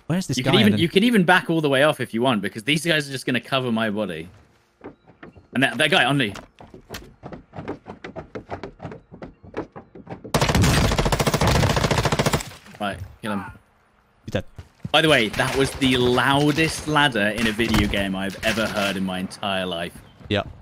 Where's this You guy? you can even back all the way off if you want, because these guys are just going to cover my body. And that guy on me. Right, kill him. He's dead. By the way, that was the loudest ladder in a video game I've ever heard in my entire life. Yep.